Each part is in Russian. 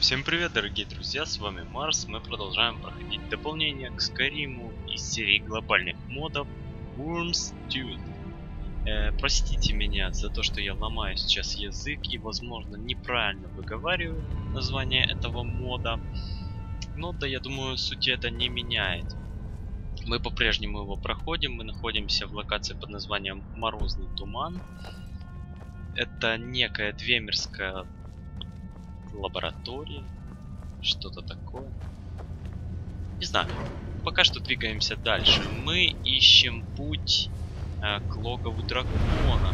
Всем привет, дорогие друзья, с вами Марс. Мы продолжаем проходить дополнение к Скайриму из серии глобальных модов Worms Tooth. Простите меня за то, что я ломаю сейчас язык и, возможно, неправильно выговариваю название этого мода. Но да, я думаю, сути это не меняет. Мы по-прежнему его проходим, мы находимся в локации под названием Морозный Туман. Это некая двемерская лаборатория, что-то такое. Не знаю. Пока что двигаемся дальше. Мы ищем путь к логову дракона.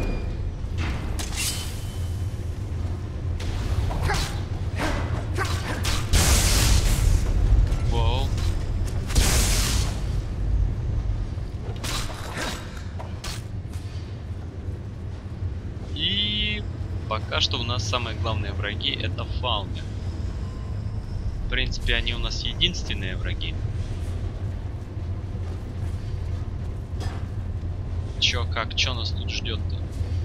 Вау. И пока что у нас самые главные враги — это фауны. В принципе, они у нас единственные враги. Чё нас тут ждет-то?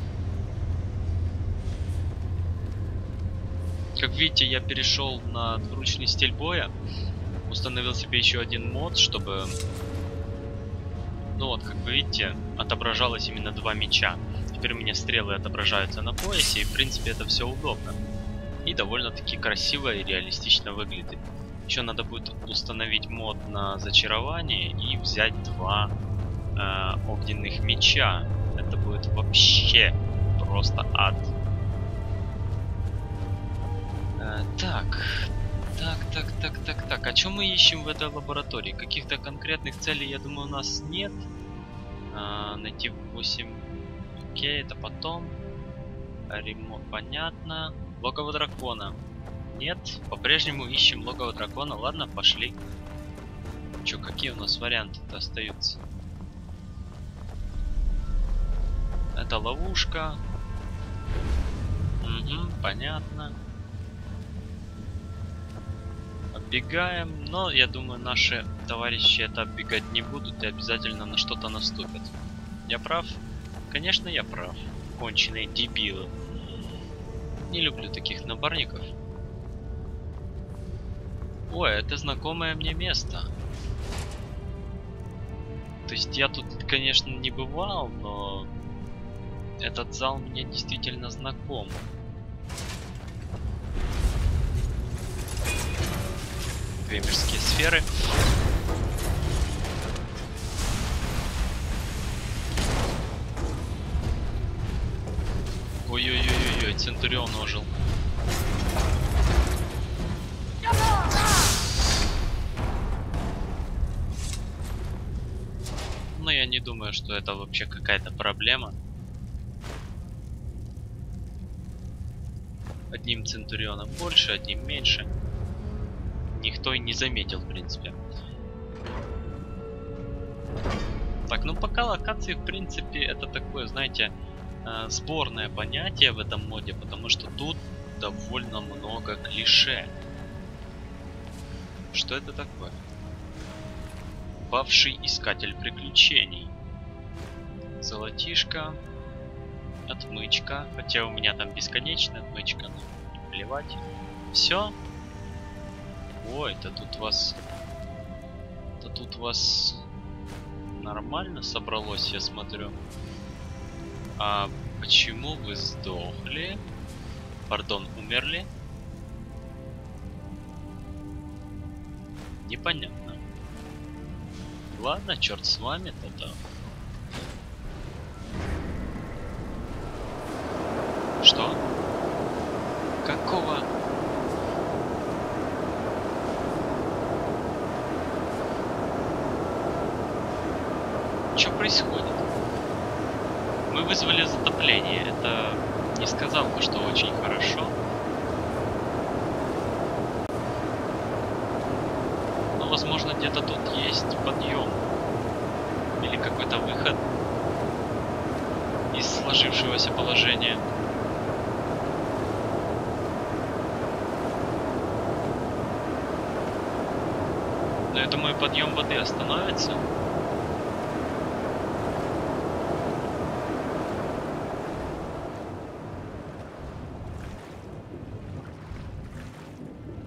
Как видите, я перешел на двуручный стиль боя. Установил себе еще один мод, чтобы... Ну вот, как вы видите, отображалось именно два меча. Теперь у меня стрелы отображаются на поясе, и в принципе это все удобно. И довольно-таки красиво и реалистично выглядит. Еще надо будет установить мод на зачарование и взять два огненных меча. Это будет вообще просто ад. Так. А что мы ищем в этой лаборатории? Каких-то конкретных целей, я думаю, у нас нет. Найти 8... Окей, это потом. Ремонт, понятно. Логово дракона. Нет, по-прежнему ищем логово дракона. Ладно, пошли. Чё, какие у нас варианты-то остаются? Это ловушка. Угу, понятно. Оббегаем, но я думаю, наши товарищи это оббегать не будут и обязательно на что-то наступят. Я прав? Конечно, я прав. Конченые дебилы. Не люблю таких напарников. Ой, это знакомое мне место. То есть я тут, конечно, не бывал, но этот зал мне действительно знаком. Двемерские сферы. Ой-ой-ой-ой, Центурион ожил. Но я не думаю, что это вообще какая-то проблема. Одним Центурионом больше, одним меньше. Никто и не заметил, в принципе. Так, ну пока локации, в принципе, это такое, знаете, спорное понятие в этом моде, потому что тут довольно много клише. Что это такое? Бывший искатель приключений. Золотишко. Отмычка. Хотя у меня там бесконечная отмычка, но плевать. Все. Ой, это тут вас... Это тут вас нормально собралось, я смотрю. А почему вы сдохли? Пардон, умерли? Непонятно. Ладно, черт с вами тогда. Что? Какого? Что происходит? Мы вызвали затопление. Это не сказал бы, что очень хорошо. Но возможно где-то тут есть подъем. Или какой-то выход из сложившегося положения. Но я думаю, подъем воды остановится.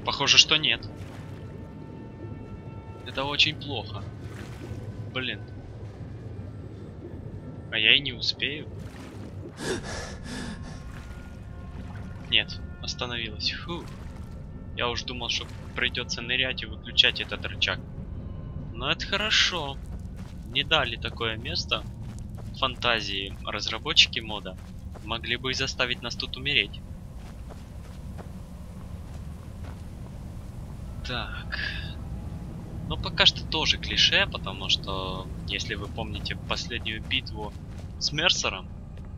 Похоже, что нет. Это очень плохо. Блин. А я и не успею. Нет, остановилась. Фу. Я уж думал, что придется нырять и выключать этот рычаг. Но это хорошо. Не дали такое место. Фантазии разработчики мода могли бы и заставить нас тут умереть. Так. Но пока что тоже клише, потому что, если вы помните последнюю битву с Мерсером,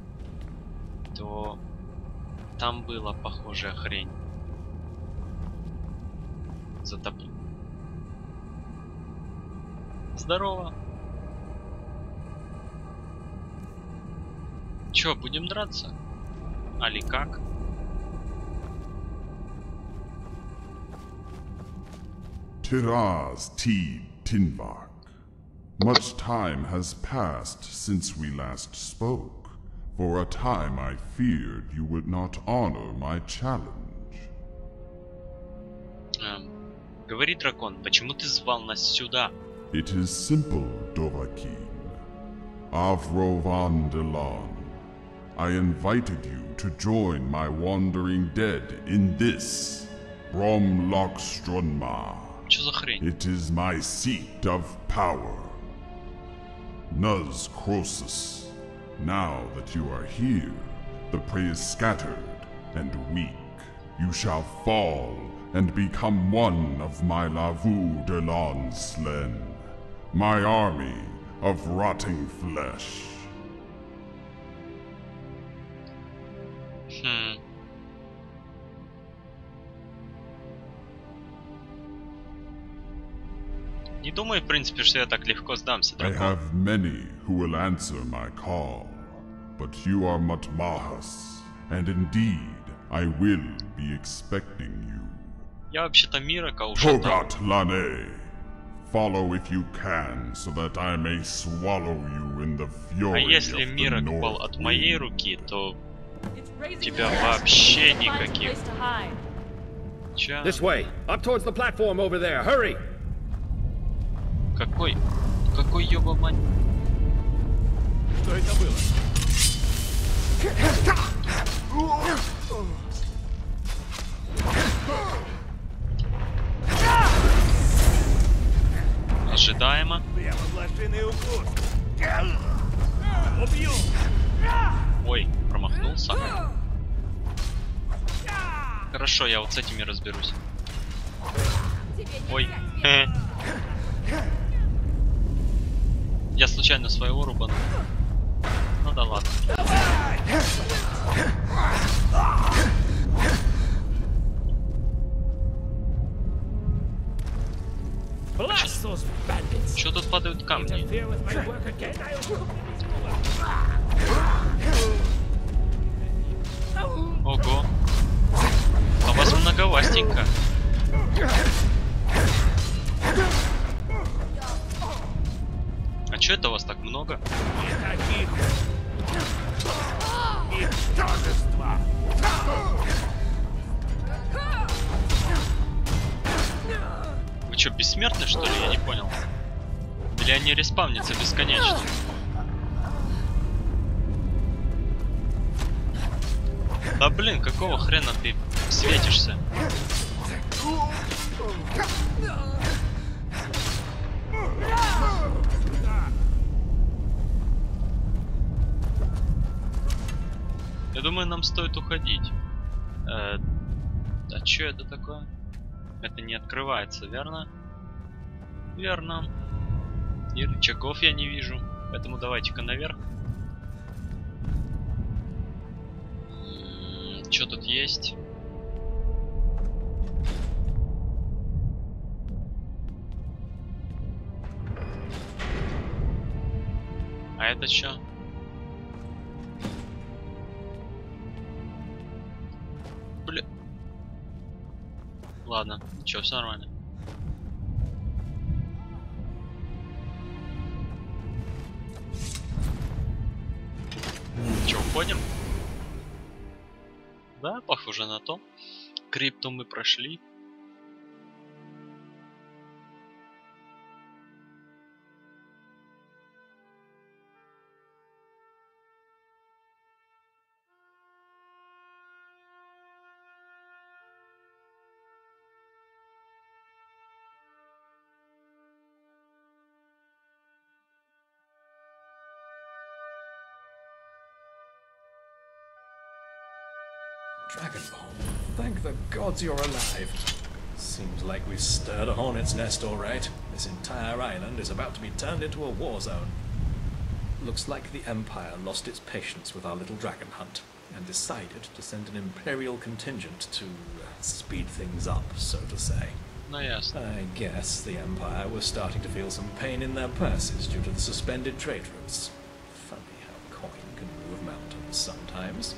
то там была похожая хрень. Затоплю. Здорово. Чё, будем драться? Али как? Tiraz Teed Tinvark. Much time has passed since we last spoke. For a time I feared you would not honor my challenge. Говори, дракон, почему ты звал нас сюда? It is simple, Dovahkiin. Avrovan Delon. I invited you to join my wandering dead in this Bromlock Strunma. Чё за хрень? It is my seat of power. Nuz Crosus. Now that you are here, the prey is scattered and weak. You shall fall and become one of my Lavu Delon Slen. My army of rotting flesh. Не думаю, в принципе, что я так легко сдамся, I дракон. have many who will answer my call, but you are Mutmahas, and indeed, I will be expecting you. Я вообще-то Мирака уже там. Togat Lane, follow if you can, so that I may swallow you in the А fury если of the Мирак North упал от моей Wind. руки, то У тебя вообще никаких. Ча? This way, up towards the platform over there. Hurry! Какой ёба мать? Что это было? Ожидаемо. Прямо блошиный укус. Убью! Ой, промахнулся. Хорошо, я вот с этими разберусь. Ой. Я случайно своего рубанул. Ну да ладно. Чё тут падают камни? Ого. А вас многовастенько. А чё это у вас так много? Вы чё, бессмертны, что ли? Я не понял. Или они респавнятся бесконечно? Да блин, какого хрена ты светишься? Я думаю, нам стоит уходить. А чё это такое? Это не открывается, верно? Верно. И рычагов я не вижу. Поэтому давайте-ка наверх. Что тут есть? А это что? Бля. Ладно, ничего, все нормально. Че, уходим? Да, похоже на то. Крипту мы прошли. Dragonborn, thank the gods you're alive. Seems like we've stirred a hornet's nest, all right. This entire island is about to be turned into a war zone. Looks like the Empire lost its patience with our little dragon hunt and decided to send an Imperial contingent to speed things up, so to say. Ну ясно. I guess the Empire was starting to feel some pain in their purses due to the suspended trade routes. Funny how coin can move mountains sometimes.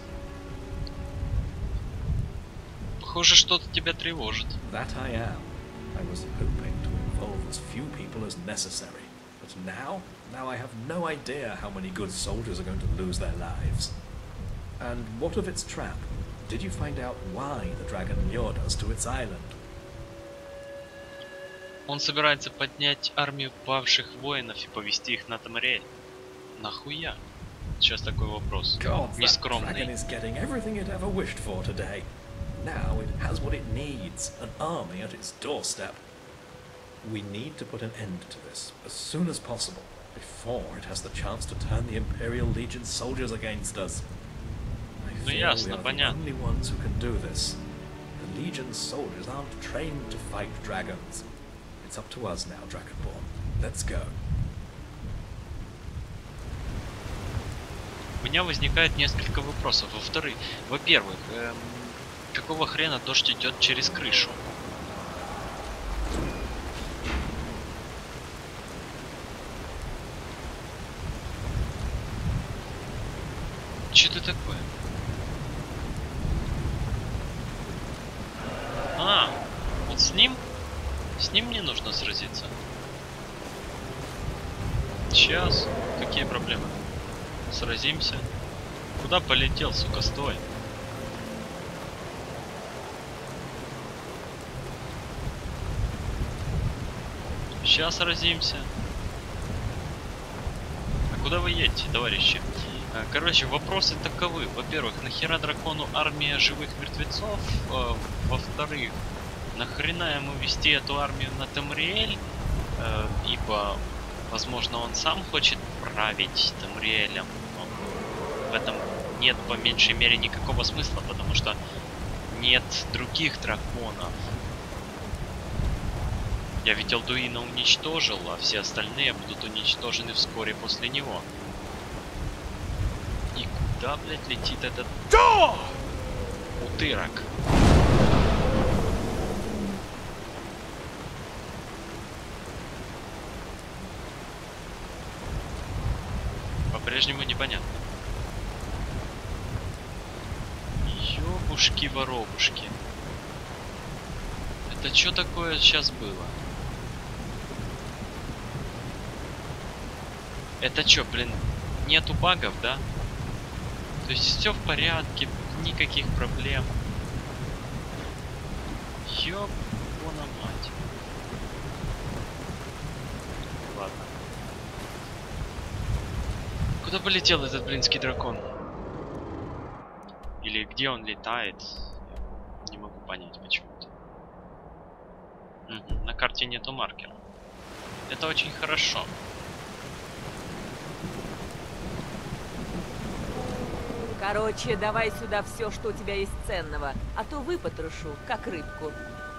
Похоже, что-то тебя тревожит. That I am. I was hoping to involve as few people as necessary. But now I have no idea how many good soldiers are going to lose their lives. And what of its trap? Did you find out why the dragon lured us to its island? Он собирается поднять армию павших воинов и повести их на Тамариэль. Нахуя? Сейчас такой вопрос. God, that dragon Нескромный. is getting everything it ever wished for today. Now it has what it needs, an army at its doorstep. We need to put an end to this as soon as possible, before it has the chance to turn the Imperial Legion's soldiers against us. I Ну feel ясно, we are the понятно. only ones who can do this. The Legion's soldiers aren't trained to fight dragons. It's up to us now, Dragonborn. Let's go. У меня возникает несколько вопросов. Во-первых, какого хрена дождь идет через крышу? Что это такое? А, вот с ним мне нужно сразиться. Сейчас. Какие проблемы? Сразимся. Куда полетел, сука, стой? Сейчас сразимся. А куда вы едете, товарищи? Короче, вопросы таковы. Во-первых, нахера дракону армия живых мертвецов? Во-вторых, нахрена ему вести эту армию на Тамариэль? Ибо, возможно, он сам хочет править Тамариэлем. В этом нет, по меньшей мере, никакого смысла, потому что нет других драконов. Я ведь Алдуина уничтожил, а все остальные будут уничтожены вскоре после него. И куда, блядь, летит этот утырок? По-прежнему непонятно. Ёбушки-воробушки. Это что такое сейчас было? Это что, блин, нету багов, да? То есть все в порядке, никаких проблем. Ёбана мать. Ладно. Куда полетел этот блинский дракон? Или где он летает? Я не могу понять почему-то. На карте нету маркера. Это очень хорошо. Короче, давай сюда все, что у тебя есть ценного, а то выпотрошу, как рыбку.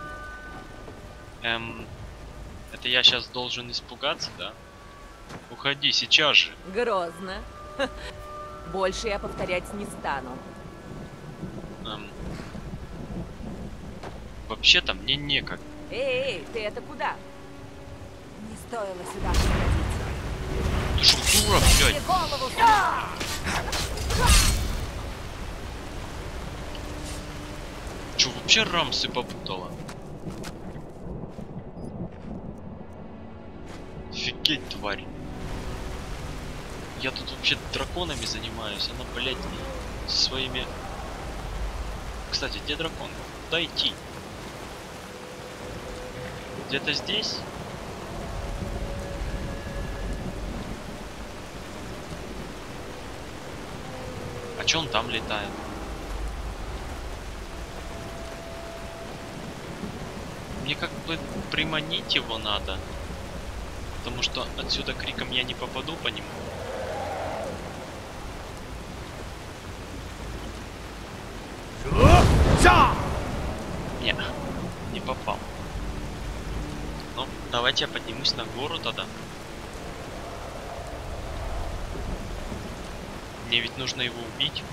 Это я сейчас должен испугаться, да? Уходи сейчас же. Грозно. Больше я повторять не стану. Вообще-то мне некогда. Эй, ты это куда? Не стоило сюда приходить. Ты что, дура, блядь? Голову сюда! Че, вообще рамсы попутала? Офигеть, тварь. Я тут вообще драконами занимаюсь. Она, блядь, со своими... Кстати, где дракон? Куда идти? Где-то здесь? А чё он там летает? Мне как бы приманить его надо. Потому что отсюда криком я не попаду по нему. Не, не попал. Ну, давайте я поднимусь на гору тогда. Мне ведь нужно его убить.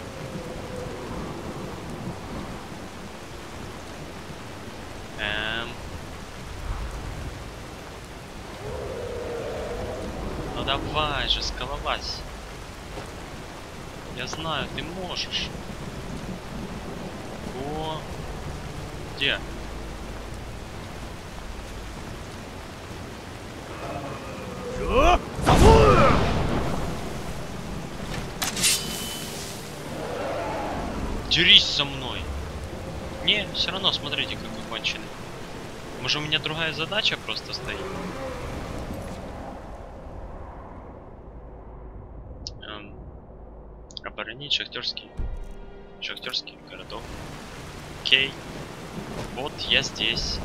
Ну давай же, скалолазь. Я знаю, ты можешь. О, где? Дерись со мной. Не, все равно, смотрите, какой конченый. Может, у меня другая задача просто стоит? Оборонить шахтерский городок. Окей. Вот я здесь.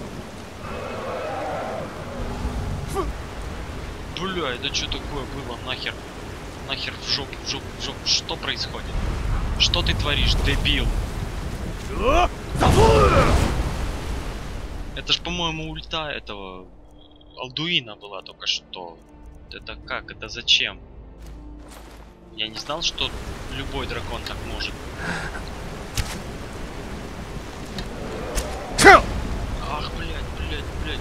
Бля, это что такое было? Нахер. Нахер в жопу, в жопу, в жопу. Что происходит? Что ты творишь, дебил? Это ж, по-моему, ульта этого Алдуина была только что. Это как? Это зачем? Я не знал, что любой дракон так может. Ах, блядь.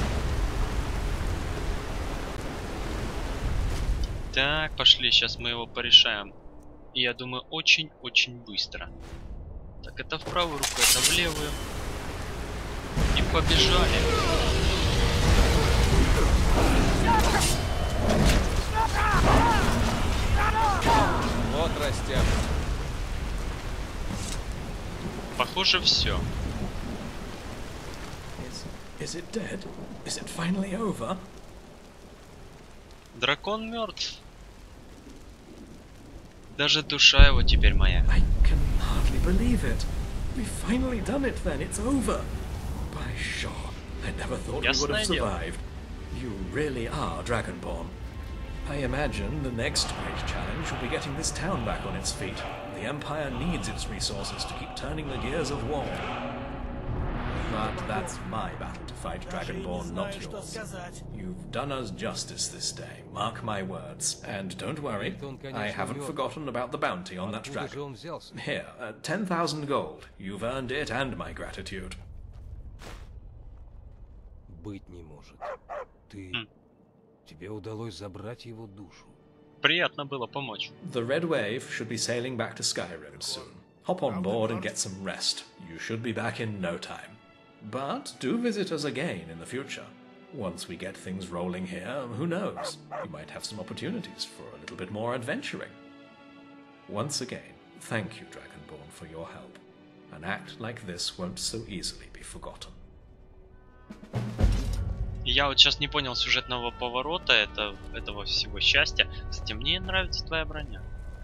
Так, пошли, сейчас мы его порешаем. И я думаю, очень-очень быстро. Так, это в правую руку, это в левую. И побежали. Вот растяг. Похоже, все. Is it dead? Is it finally over? Дракон мертв. Даже душа его теперь моя. I can hardly believe it. We've finally done it then. It's over. By Shaw, I never thought we would have survived. You really are Dragonborn. I imagine the next great challenge will be getting this town back on its feet. The Empire needs its resources to keep turning the gears of war. But that's my battle to fight, Dragonborn, not yours. You've done us justice this day, mark my words. And don't worry, I haven't forgotten about the bounty on that dragon. Here, 10,000 gold. You've earned it and my gratitude. Быть не может. Тебе удалось забрать его душу. Приятно было помочь. The Red Wave should be sailing back to Skyrim soon. Hop on board and get some rest. You should be back in no time. But do visit us again in the future. Once we get things rolling here, who knows? You might have some opportunities for a little bit more adventuring. Once again, thank you, Dragonborn, for your help. An act like this won't so easily be forgotten. Я вот сейчас не понял сюжетного поворота этого всего счастья. Кстати, мне нравится твоя броня.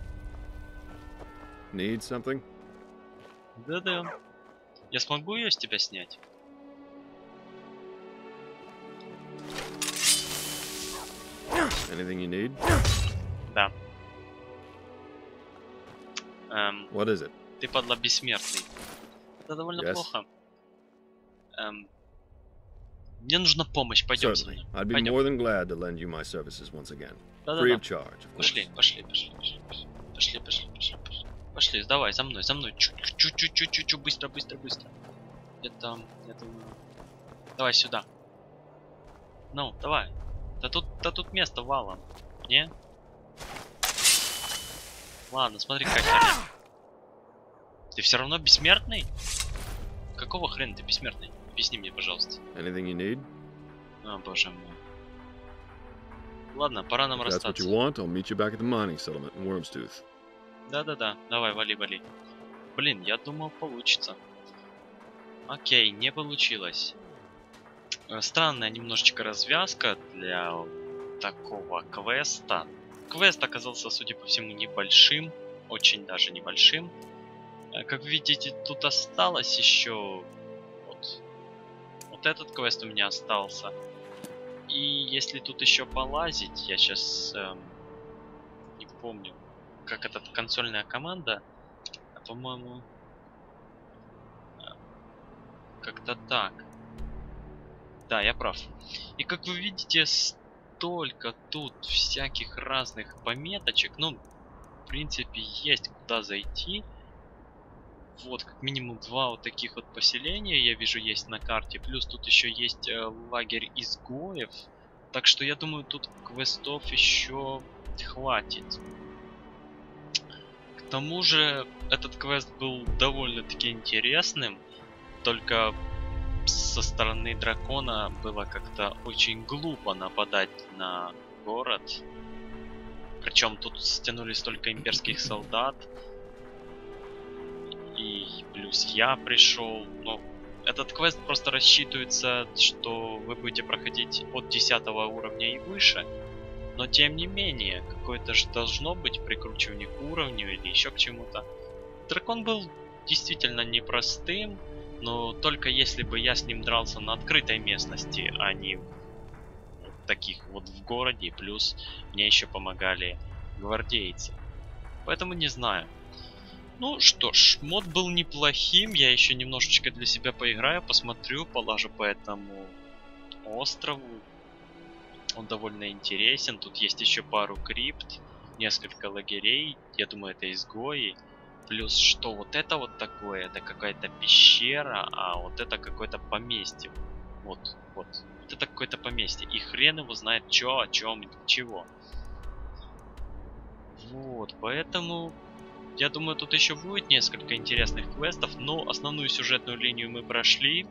Need something? Да-да. Я смогу ее с тебя снять? Anything you need? Да. What is it? Ты, падла, бессмертный. Это довольно Yes. плохо. Мне нужна помощь, пойдем со Certainly. мной. I'd be Пойдем. more than glad to lend you my services once again. Да-да-да. Free of charge, of course. Пошли, давай, за мной, чуть-чуть, быстро. Это, давай сюда. Ну, давай. Да тут место валом. Не? Ладно, смотри, как я. Ты все равно бессмертный? Какого хрена ты бессмертный? Объясни мне, пожалуйста. Anything you need? О, боже мой. Ладно, пора нам If that's what расстаться. you want, I'll meet you back at the mining settlement in Wormstooth. Да-да-да, давай, вали. Блин, я думал, получится. Окей, не получилось. Странная немножечко развязка для такого квеста. Квест оказался, судя по всему, небольшим. Очень даже небольшим. Как видите, тут осталось еще... Вот этот квест у меня остался. И если тут еще полазить, я сейчас не помню, как эта консольная команда, по-моему, как-то так. Да, я прав. И как вы видите, столько тут всяких разных пометочек. Ну, в принципе, есть куда зайти. Вот, как минимум 2 вот таких вот поселения, я вижу, есть на карте. Плюс тут еще есть лагерь изгоев. Так что я думаю, тут квестов еще хватит. К тому же, этот квест был довольно-таки интересным. Только со стороны дракона было как-то очень глупо нападать на город. Причем тут стянулись столько имперских солдат. И плюс я пришел. Но этот квест просто рассчитывается, что вы будете проходить от 10 уровня и выше. Но тем не менее, какое-то же должно быть прикручивание к уровню или еще к чему-то. Дракон был действительно непростым, но только если бы я с ним дрался на открытой местности, а не в таких вот в городе. Плюс мне еще помогали гвардейцы. Поэтому не знаю. Ну что ж, мод был неплохим, я еще немножечко для себя поиграю, посмотрю, полажу по этому острову. Он довольно интересен, тут есть еще пару крипт, несколько лагерей, я думаю, это изгои. Плюс, что вот это вот такое, это какая-то пещера, а вот это какое-то поместье. Вот это какое-то поместье, и хрен его знает, чё, о чем, чего. Вот, поэтому... Я думаю, тут еще будет несколько интересных квестов, но основную сюжетную линию мы прошли.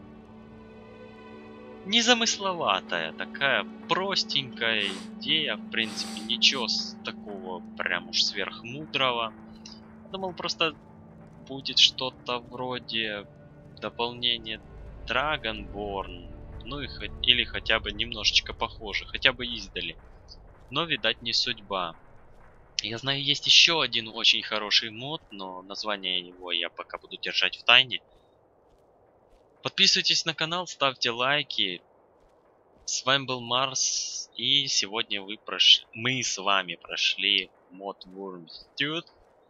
Незамысловатая, такая простенькая идея, в принципе, ничего такого прям уж сверхмудрого. Думал, просто будет что-то вроде дополнения Dragonborn, ну или хотя бы немножечко похоже, хотя бы издали. Но, видать, не судьба. Я знаю, есть еще один очень хороший мод, но название его я пока буду держать в тайне. Подписывайтесь на канал, ставьте лайки. С вами был Марс, и сегодня мы с вами прошли мод Wurmstooth.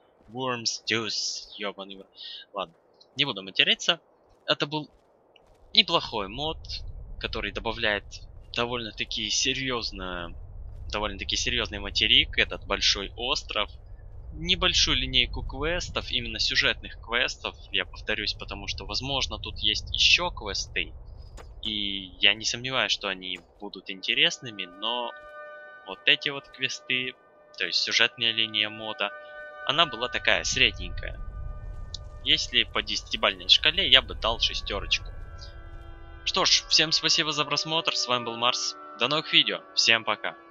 Ёбаный. Ладно, не буду материться. Это был неплохой мод, который добавляет довольно-таки серьезный материк, этот большой остров, небольшую линейку квестов, именно сюжетных квестов, я повторюсь, потому что, возможно, тут есть еще квесты, и я не сомневаюсь, что они будут интересными, но вот эти вот квесты, то есть сюжетная линия мода, она была такая средненькая. Если по 10-бальной шкале, я бы дал 6. Что ж, всем спасибо за просмотр, с вами был Марс, до новых видео, всем пока.